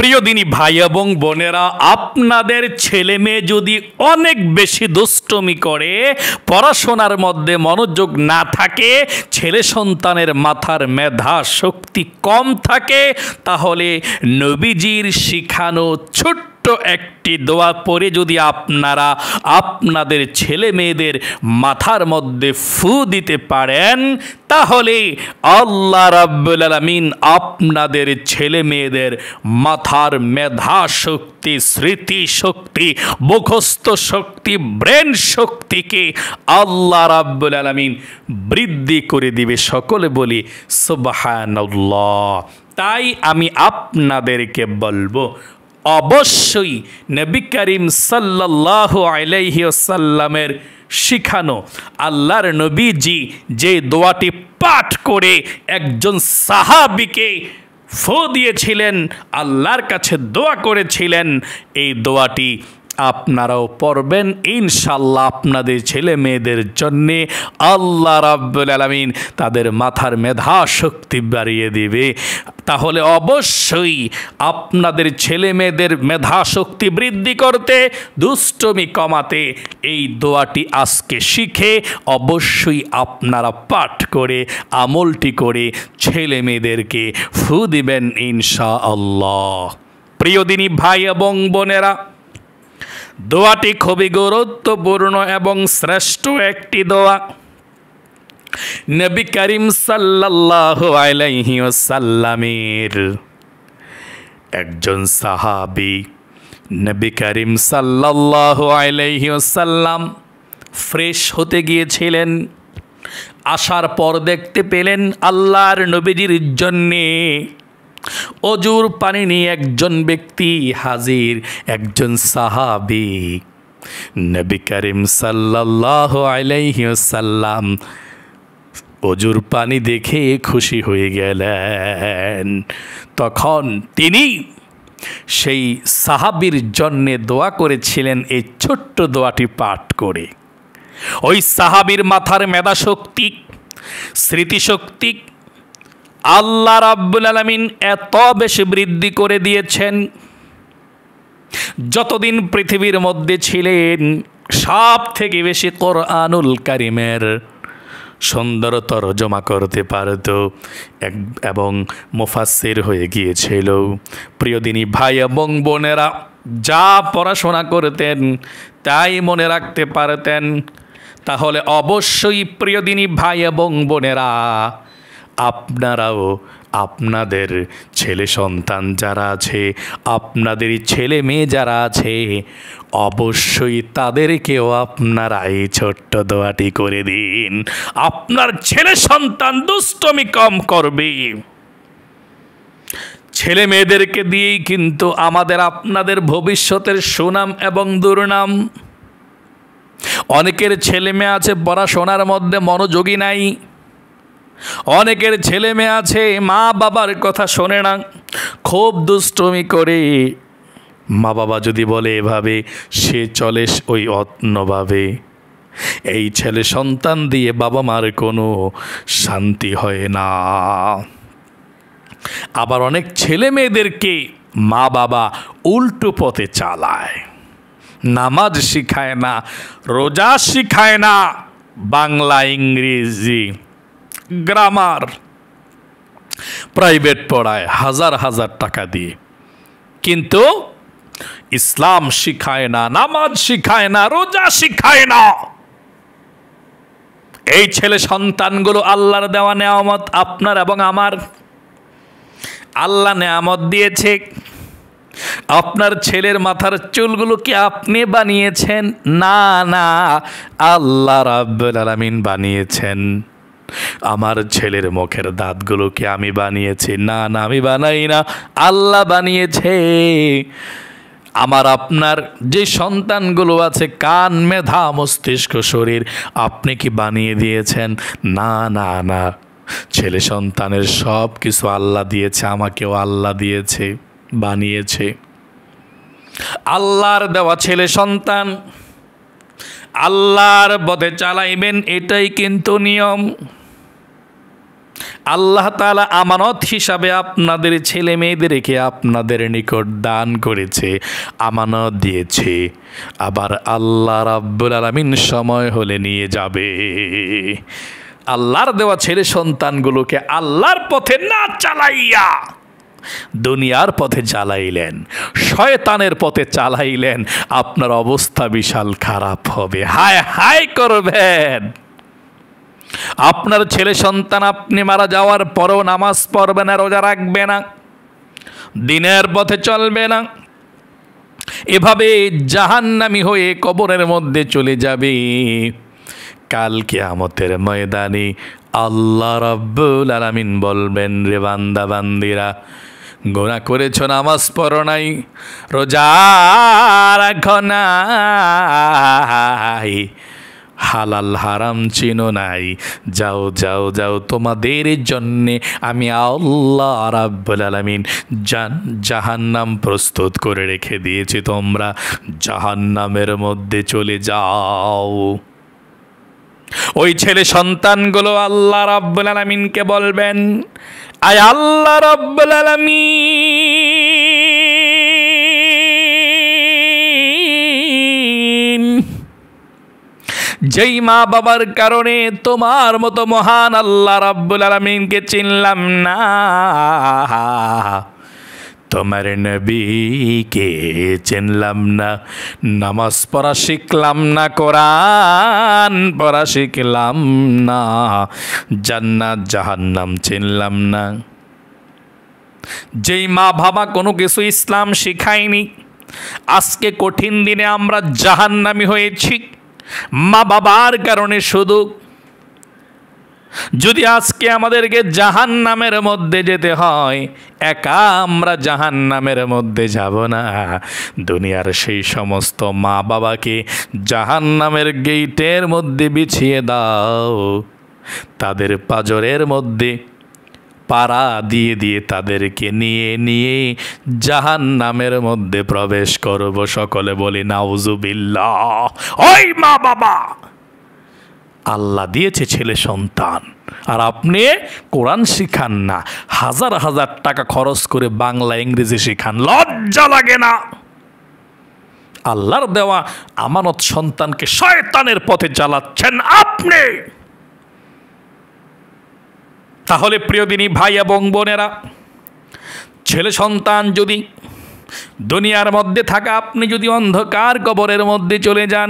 প্রিয় দিনী ভাই এবং বোনেরা, আপনাদের ছেলে মেয়ে যদি অনেক বেশি দুষ্টুমি করে, পড়াশোনার মধ্যে মনোযোগ না থাকে, ছেলে সন্তানের মাথার মেধা শক্তি কম থাকে, তাহলে নবীজির শিখানো ছোট্ট একটি দোয়া পড়ে যদি আপনারা আপনাদের ছেলে মেয়েদের মাথার মধ্যে ফু দিতে পারেন, তাহলে আল্লাহ রাব্বুল আলামিন আপনাদের ছেলে মেয়েদের মাথার মেধা শক্তি, স্মৃতি শক্তি, মুখস্থ শক্তি, ব্রেন শক্তিকে আল্লাহ রাব্বুল আলামিন বৃদ্ধি করে দিবে। সকলে বলি সুবহানাল্লাহ। তাই আমি আপনাদেরকে বলবো, অবশ্যই নবী করিম সাল্লাল্লাহু আলাইহি ওয়াসাল্লামের শিখানো আল্লাহর নবীজি যে দোয়াটি পাঠ করে একজন সাহাবীকে ফু দিয়েছিলেন, আল্লাহর কাছে দোয়া করেছিলেন, এই দোয়াটি আপনারাও পড়বেন ইনশাআল্লাহ। আপনাদের ছেলে মেয়েদের জন্যে আল্লাহ রাব্বুল আলামিন তাদের মাথার মেধা শক্তি বাড়িয়ে দিবে। তাহলে অবশ্যই আপনাদের ছেলে মেয়েদের মেধা শক্তি বৃদ্ধি করতে, দুষ্টমি কমাতে এই দোয়াটি আজকে শিখে অবশ্যই আপনারা পাঠ করে আমলটি করে ছেলে মেয়েদেরকে ফু দিবেন ইনশাআল্লাহ। প্রিয় দিনী ভাই এবং বোনেরা, দোয়াটি খুবই গুরুত্বপূর্ণ এবং শ্রেষ্ঠ একটি দোয়া। নবী করিম সাল্লাল্লাহু আলাইহি ওয়াসাল্লামের একজন সাহাবী, নবী করিম সাল্লাল্লাহু আলাইহি ওয়াসাল্লাম ফ্রেশ হতে গিয়েছিলেন। আসার পর দেখতে পেলেন আল্লাহর নবীজির জন্যে অজুর পানি নিয়ে একজন ব্যক্তি হাজির, একজন সাহাবী। নবী করিম সাল্লাল্লাহু আলাইহি ওয়াসাল্লাম অজুর পানি দেখে খুশি হয়ে গেলেন। তখন তিনি সেই সাহাবীর জন্যে দোয়া করেছিলেন এই ছোট্ট দোয়াটি পাঠ করে। ওই সাহাবীর মাথার মেধা শক্তি, স্মৃতিশক্তি আল্লাহ রাব্বুল আলামিন এত বেশি বৃদ্ধি করে দিয়েছেন, যতদিন পৃথিবীর মধ্যে ছিলেন সব থেকে বেশি কোরআনুল কারীমের সুন্দর তরজমা করতে পারত এবং মুফাসসির হয়ে গিয়েছিল। প্রিয় দিনী ভাই এবং বোনেরা, যা পড়াশোনা করতেন তাই মনে রাখতে পারতেন। তাহলে অবশ্যই প্রিয় দিনী ভাই এবং বোনেরা, আপনারাও আপনাদের ছেলে সন্তান যারা আছে, আপনাদের ছেলে মেয়ে যারা আছে, অবশ্যই তাদেরকেও আপনারা এই ছোট্ট দোয়াটি করে দিন। আপনার ছেলে সন্তান দুষ্টমি কম করবে। ছেলে মেয়েদেরকে দিয়েই কিন্তু আমাদের আপনাদের ভবিষ্যতের সুনাম এবং দুর্নাম। অনেকের ছেলে মেয়ে আছে পড়াশোনার মধ্যে মনোযোগী নাই, অনেকের ছেলে মেয়ে আছে মা বাবার কথা শোনে না, খুব দুষ্টুমি করে। মা বাবা যদি বলে এভাবে, সে চলে ওই অন্যভাবে। এই ছেলে সন্তান দিয়ে বাবা মার কোনো শান্তি হয় না। আবার অনেক ছেলে মেয়েদেরকে মা বাবা উল্টো পথে চালায়, নামাজ শিখায় না, রোজা শিখায় না, বাংলা ইংরেজি গ্রামার প্রাইভেট পড়ায় হাজার হাজার টাকা দিয়ে, কিন্তু ইসলাম শিখায় না, নামাজ শিখায় না, রোজা শিখায় না। এই ছেলে সন্তানগুলো আল্লাহর দেওয়া নেয়ামত, আপনার এবং আমার। আল্লাহ নেয়ামত দিয়েছে। আপনার ছেলের মাথার চুলগুলো কি আপনি বানিয়েছেন? না না, আল্লাহ রাব্বুল আলামিন বানিয়েছেন। আমার ছেলের মুখের দাঁতগুলো কি আমি বানিয়েছি? না না, আমি বানাই না, আল্লাহ বানিয়েছে। আমার আপনার যে সন্তানগুলো আছে, কান, মেধা, মস্তিষ্ক, শরীর, আপনি কি বানিয়ে দিয়েছেন? না না না, ছেলে সন্তানের সব কিছু আল্লাহ দিয়েছে, আমাকেও আল্লাহ দিয়েছে, বানিয়েছে। আল্লাহর দেওয়া ছেলে সন্তান আল্লাহর পথে চালাইবেন, এটাই কিন্তু নিয়ম। আল্লাহ তাআলা আমানত হিসাবে আপনাদের ছেলে মেয়েদেরকে আপনাদের নিকট দান করেছে, আমানত দিয়েছে। আবার আল্লাহ রাব্বুল আলামিন সময় হলে নিয়ে যাবে। আল্লাহর দেওয়া ছেলে সন্তানগুলোকে আল্লাহর পথে না চালাইয়া দুনিয়ার পথে চালাইলেন, শয়তানের পথে চালাইলেন, আপনার অবস্থা বিশাল খারাপ হবে, হায় হায় করবেন। আপনার ছেলে সন্তান আপনি মারা যাওয়ার পরেও নামাজ পড়বে না, রোজা রাখবে না, দিনের পথে চলবে না, এভাবে জাহান্নামী হয়ে কবরের মধ্যে চলে যাবে। কাল কিয়ামতের ময়দানে আল্লাহ রাব্বুল আলামিন বলবেন, রে বান্দা বান্দিরা, গুনাহ করেছ, নামাজ পড়ো নাই, রোজা রাখো নাই, হালাল হারাম চিনো নাই, যাও যাও যাও, তোমাদের জন্যে আমি আল্লাহ রাব্বুল আলামিন জাহান্নাম প্রস্তুত করে রেখে দিয়েছি, তোমরা জাহান্নামের মধ্যে চলে যাও। ওই ছেলে সন্তানগুলো আল্লাহ রাব্বুল আলামিনকে বলবেন, আয় আল্লাহ রাব্বুল আলামিন, যেই মা বাবার কারণে তোমার মতো মহান আল্লাহ রাব্বুল আলামিনকে চিনলাম না, তোমার নবীকে চিনলাম না, নামাজ পড়া শিখলাম না, কোরআন পড়া শিখলাম না, জান্নাত জাহান্নাম চিনলাম না। যেই মা বাবা কোনো কিছু ইসলাম শিখায়নি, আজকে কঠিন দিনে আমরা জাহান্নামী হয়েছি মা বাবার কারণে। শুধু যদি আজকে আমাদেরকে জাহান্নামের মধ্যে যেতে হয়, একা আমরা জাহান্নামের মধ্যে যাব না, দুনিয়ার সেই সমস্ত মা বাবাকে জাহান্নামের গেইটের মধ্যে বিছিয়ে দাও, তাদের পাজরের মধ্যে পাড়া দিয়ে দিয়ে তাদেরকে নিয়ে নিয়ে জাহান্নামের মধ্যে প্রবেশ করব। সকলে বলি নাউজুবিল্লাহ। ওই মা বাবা, আল্লাহ দিয়েছে ছেলে সন্তান, আর আপনি কোরআন শিখান না, হাজার হাজার টাকা খরচ করে বাংলা ইংরেজি শিখান, লজ্জা লাগে না? আল্লাহর দেওয়া আমানত সন্তানকে শয়তানের পথে চালাচ্ছেন আপনি। তাহলে প্রিয় দিনী ভাই এবং বোনেরা, ছেলে সন্তান যদি দুনিয়ার মধ্যে থাকা, আপনি যদি অন্ধকার কবরের মধ্যে চলে যান,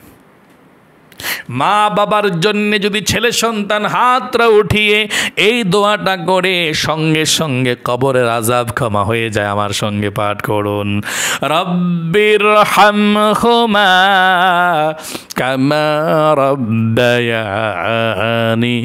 মা বাবার জন্য যদি ছেলে সন্তান হাতটা উঠিয়ে এই দোয়াটা করে সঙ্গে সঙ্গে কবরের আযাব ক্ষমা হয়ে যায়, আমার সঙ্গে পাঠ করুন, রব্বির হামহুমা কামা রব্বায়ানি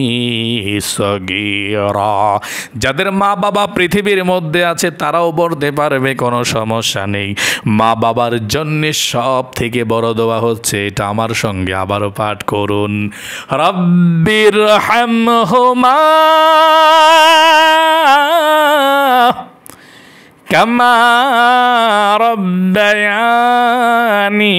সগীরা। যাদের মা বাবা পৃথিবীর মধ্যে আছে তারাও পড়তে পারবে, কোনো সমস্যা নেই। মা বাবার জন্য সব থেকে বড় দোয়া হচ্ছে এটা, আমার সঙ্গে আবারও পাঠ করুন, রব্বির হামহুমা কামা রব্বায়ানি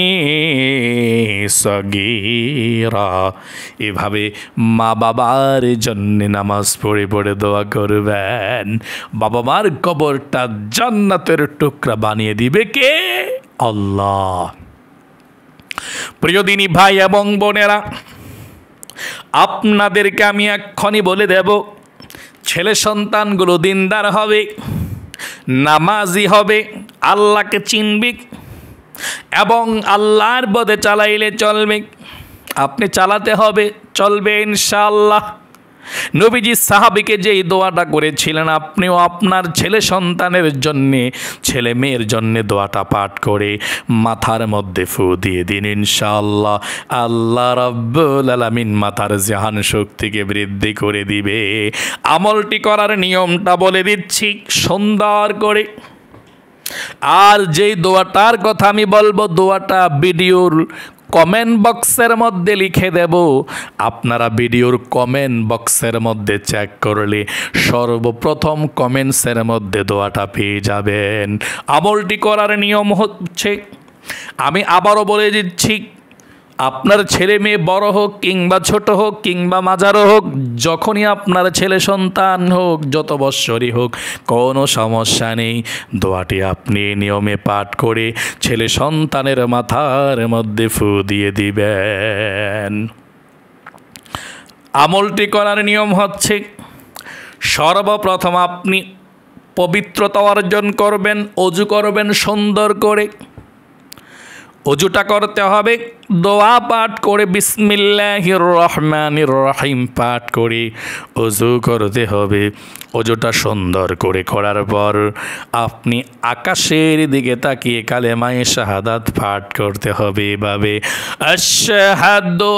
সগীরা। এভাবে মা বাবার জন্য নামাজ পড়ে পড়ে দোয়া করবেন। বাবা মার কবরটা জান্নাতের টুকরা বানিয়ে দিবে কে? আল্লাহ। প্রিয় দিনী ভাই এবং বোনেরা, আপনাদেরকে আমি এক্ষুনি বলে দেব, ছেলে সন্তানগুলো দিনদার হবে, নামাজি হবে, আল্লাহকে চিনবে এবং আল্লাহর পথে চালাইলে চলবে। আপনি চালাতে হবে, চলবে ইনশাআল্লাহ। নবীজি সাহাবীকে যেই দোয়াটা করেছিলেন, আপনিও আপনার ছেলে সন্তানের জন্যে, ছেলে মেয়ের জন্যে দোয়াটা পাঠ করে মাথার মধ্যে ফু দিয়ে দিন ইনশাআল্লাহ। আল্লাহ রাব্বুল আলামিন মাথার জাহান শক্তিকে বৃদ্ধি করে দিবে। আমলটি করার নিয়মটা বলে দিচ্ছি সুন্দর করে। আর যেই দোয়াটার কথা আমি বলবো, দোয়াটা ভিডিওর কমেন্ট বক্সের মধ্যে লিখে দেব। আপনারা ভিডিওর কমেন্ট বক্সের মধ্যে চেক করলে সর্বপ্রথম কমেন্টসের মধ্যে দোয়াটা পেয়ে যাবেন। আমলটি করার নিয়ম হচ্ছে, আমি আবারও বলে দিচ্ছি, আপনার ছেলে মেয়ে বড় হোক কিংবা ছোট হোক কিংবা মাঝারো হোক, যখনই আপনার ছেলে সন্তান হোক, যত বৎসরই হোক, কোনো সমস্যা নেই। দোয়াটি আপনি নিয়মে পাঠ করে ছেলে সন্তানের মাথার মধ্যে ফু দিয়ে দিবেন। আমলটি করার নিয়ম হচ্ছে, সর্বপ্রথম আপনি পবিত্রতা অর্জন করবেন, অজু করবেন সুন্দর করে। অজুটা করতে হবে দোয়া পাঠ করে, বিসমিল্লাহির রহমানির রহিম পাঠ করে অজু করতে হবে। অজুটা সুন্দর করে করার পর আপনি আকাশের দিকে তাকিয়ে কালেমায়ে শাহাদাত পাঠ করতে হবে এভাবে, আশহাদু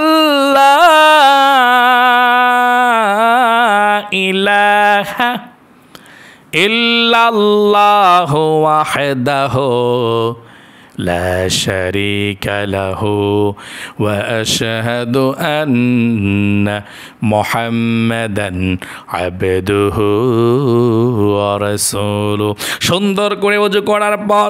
আল্লাহ ইলাহা ইল্লাল্লাহু ওয়াহদাহু লা শারীকা লাহু ওয়া আশহাদু আন্না মুহাম্মাদান আবদুহু ওয়া রাসূলুহু। সুন্দর করে ওযু করার পর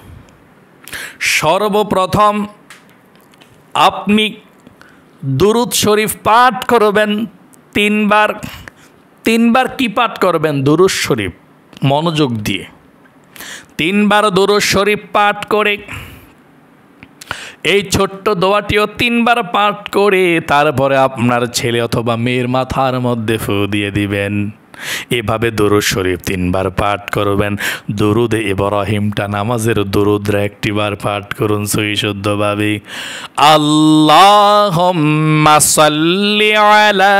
সর্বপ্রথম আপনি দুরূদ শরীফ পাঠ করবেন 3 বার। 3 বার কি পাঠ করবেন? দুরূদ শরীফ, মনোযোগ দিয়ে 3 বার দুরূদ শরীফ পাঠ করে এই ছোট্ট দোয়াটিও 3 বার পাঠ করে তারপরে আপনার ছেলে অথবা মেয়ের মাথার মধ্যে ফু দিয়ে দিবেন। এভাবে দুরূদ শরীফ 3 বার পাঠ করবেন। দুরুদ ইব্রাহিমটা নামাজের দুরুদরা 1 বার পাঠ করুন সহি শুদ্ধভাবে। আল্লাহুম্মা সাল্লি আলা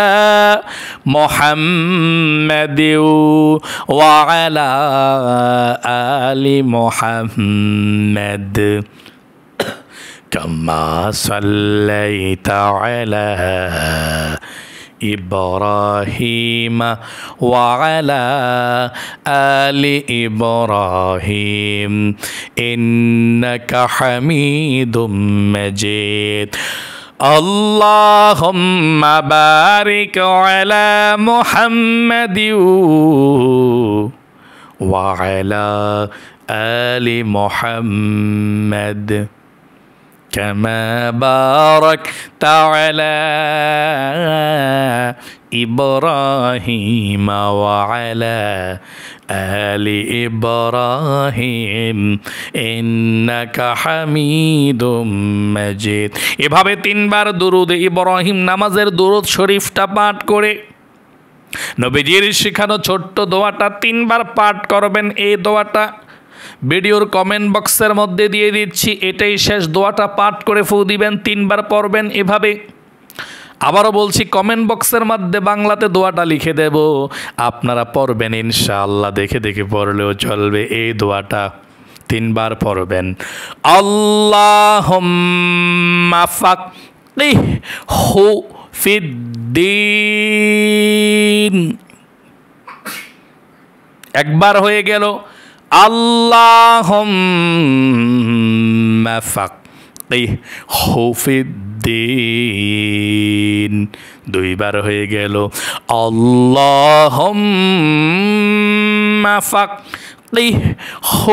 মুহাম্মাদিন ওয়া আলা আলি মুহাম্মাদ কামা সাল্লাইতা আলা إبراهيم وعلى آل إبراهيم إنك حميد مجيد اللهم بارك على محمد وعلى آل محمد كما باركت على إبراهيم وعلى آل إبراهيم إنك حميد مجيد। এভাবে 3 বার দুরুদ ইব্রাহিম নামাজের দুরুদ শরীফটা পাঠ করে নবীজির শেখানো ছোট্ট দোয়াটা 3 বার পাঠ করবেন। এই দোয়াটা ভিডিওর কমেন্ট বক্সের মধ্যে দিয়ে দিচ্ছি, এটাই শেষ দোয়াটা পাঠ করে ফু দিবেন, 3 বার পড়বেন এভাবে। আবারও বলছি, কমেন্ট বক্সের মধ্যে বাংলাতে দোয়াটা লিখে দেব, আপনারা পড়বেন ইনশাআল্লাহ। দেখে দেখে পড়লেও চলবে। এই দোয়াটা 3 বার পড়বেন। আল্লাহুম্মা ফাক্কিহু ফিদ্দীন। একবার হয়ে গেল। আল্লাহুম্মা ফাক্কিহু ফিদ্দীন। 2 বার হয়ে গেল। আল্লাহুম্মা ফাক্কিহু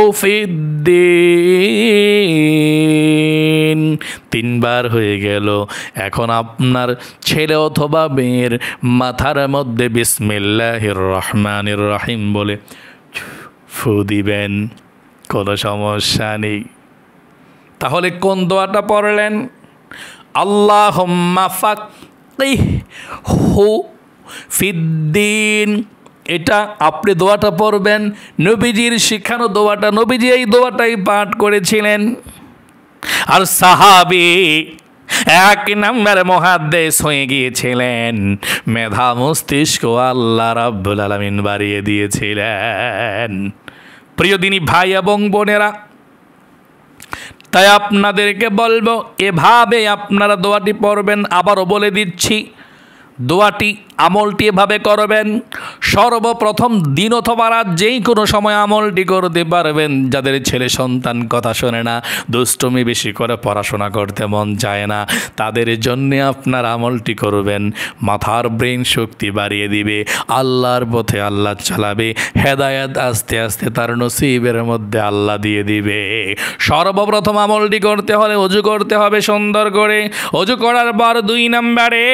ফিদ্দীন। 3 বার হয়ে গেল। এখন আপনার ছেলে অথবা মেয়ের মাথার মধ্যে বিসমিল্লাহির রহমানির রহিম বলে ফু দিবেন, কোনো সমস্যা নেই। তাহলে কোন দোয়াটা পড়লেন? আল্লাহুম্মা ফাক্কিহু ফিদ্দীন। এটা আপনি দোয়াটা পড়বেন, নবীজির শিখানো দোয়াটা। নবীজি এই দোয়াটাই পাঠ করেছিলেন। আর সাহাবী 1 নম্বর মুহাদ্দিস হয়ে গিয়েছিলেন। মেধা মস্তিষ্ক আল্লাহ রাব্বুল আলামিন বাড়িয়ে দিয়েছিলেন। প্রিয় দিনী ভাই এবং বোনেরা, তাই আপনাদেরকে বলবো এভাবে আপনারা দোয়াটি পড়বেন। আবারও বলে দিচ্ছি, দোয়াটি আমলটি এভাবে করবেন। সর্বপ্রথম দিন অথবা রাত যেই কোনো সময় আমলটি করতে পারবেন। যাদের ছেলে সন্তান কথা শোনে না, দুষ্টুমি বেশি করে পড়াশোনা করতে মন চায় না, তাদের জন্যে আপনার আমলটি করবেন। মাথার ব্রেন শক্তি বাড়িয়ে দিবে, আল্লাহর পথে আল্লাহ চালাবে, হেদায়েত আস্তে আস্তে তার নসিবের মধ্যে আল্লাহ দিয়ে দিবে। সর্বপ্রথম আমলটি করতে হলে ওযু করতে হবে সুন্দর করে। ওযু করার পর 2 নম্বরে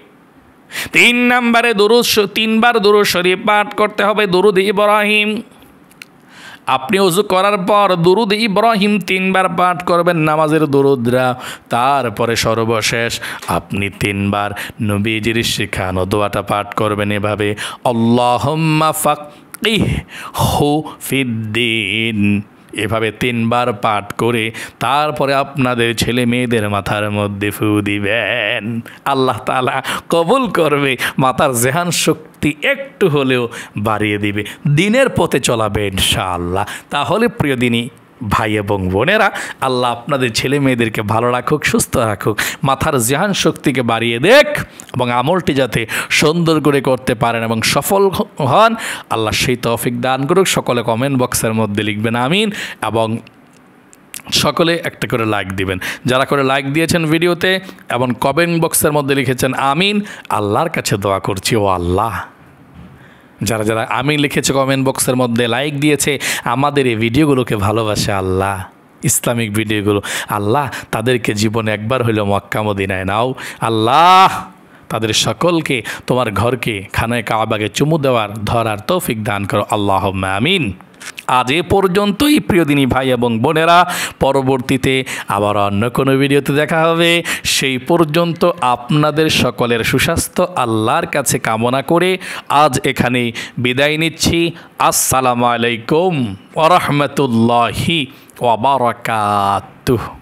3 নম্বরে তিনবার দুরূদ শরীফ পাঠ করতে হবে, দুরূদ ইব্রাহিম। আপনি ওযু করার পর দুরূদ ইব্রাহিম 3 বার পাঠ করবেন, নামাজের দুরূদরা। তারপরে সর্বশেষ আপনি 3 বার নবীজির শেখানো দোয়াটা পাঠ করবেন এভাবে, আল্লাহুম্মা ফাক্কিহহু ফিদ্দীন। এভাবে 3 বার পাঠ করে তারপরে আপনাদের ছেলে মেয়েদের মাথার মধ্যে ফু দিবেন। আল্লাহ তাআলা কবুল করবে, মাথার জেহান শক্তি একটু হলেও বাড়িয়ে দিবে, দিনের পথে চলাবে ইনশাআল্লাহ। তাহলে প্রিয় দিনী ভাই এবং বোনেরা, আল্লাহ আপনাদের ছেলে মেয়েদেরকে ভালো রাখুক, সুস্থ রাখুক, মাথার জেহান শক্তিকে বাড়িয়ে দেখ, এবং আমলটি যাতে সুন্দর করে করতে পারেন এবং সফল হন, আল্লাহ সেই তৌফিক দান করুক। সকলে কমেন্ট বক্সের মধ্যে লিখবেন আমিন, এবং সকলে একটা করে লাইক দিবেন। যারা করে লাইক দিয়েছেন ভিডিওতে এবং কমেন্ট বক্সের মধ্যে লিখেছেন আমিন, আল্লাহর কাছে দোয়া করছি, ও আল্লাহ, যারা যারা আমিন লিখেছে কমেন্ট বক্সের মধ্যে, লাইক দিয়েছে, আমাদের এই ভিডিওগুলোকে ভালোবাসে আল্লাহ, ইসলামিক ভিডিওগুলো, আল্লাহ তাদেরকে জীবনে একবার হইলেও মক্কা মদিনায় নাও আল্লাহ। তাদের সকলকে তোমার ঘরকে, খানায় কাবাকে চুমু দেওয়ার ধরার তৌফিক দান করো, আল্লাহুম্মা আমিন। আজ এ পর্যন্তই প্রিয় দিনী ভাই এবং বোনেরা, পরবর্তীতে আবার অন্য কোনো ভিডিওতে দেখা হবে। সেই পর্যন্ত আপনাদের সকলের সুস্বাস্থ্য আল্লাহর কাছে কামনা করে আজ এখানেই বিদায় নিচ্ছি। আসসালামু আলাইকুম ওয়া রাহমাতুল্লাহি ওয়া বারাকাতুহু।